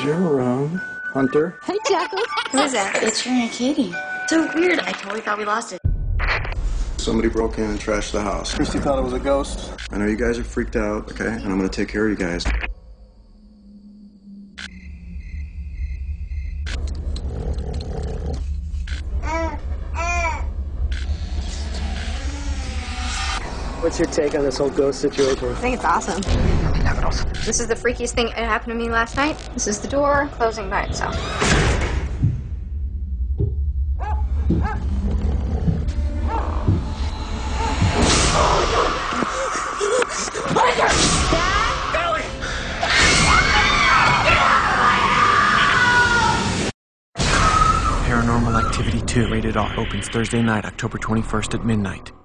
you're around. Hunter? Hi, Jackal. Who is that? It's your Aunt Katie. So weird. I totally thought we lost it. Somebody broke in and trashed the house. Christy thought it was a ghost. I know you guys are freaked out, okay? And I'm gonna take care of you guys. What's your take on this whole ghost situation? I think it's awesome. This is the freakiest thing that happened to me last night. This is the door closing by itself. Paranormal Activity 2, rated R, opens Thursday night, October 21st at midnight.